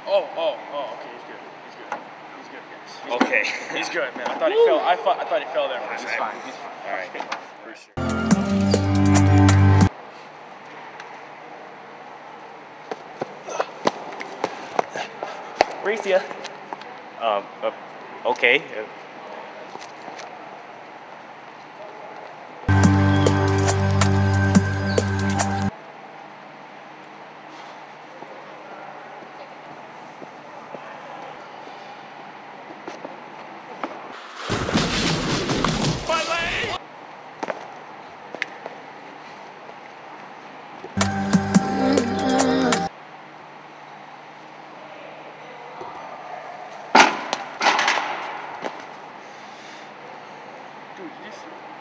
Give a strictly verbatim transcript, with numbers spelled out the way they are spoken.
Oh, oh, oh, okay, he's good. He's good. He's good, guys. He's Okay. Good. He's good, man. I thought he fell. I thought, I thought he fell there for a He's second. fine. He's fine. All right. Okay, for sure. Recia. Um, uh, okay. Uh, Dude, you just...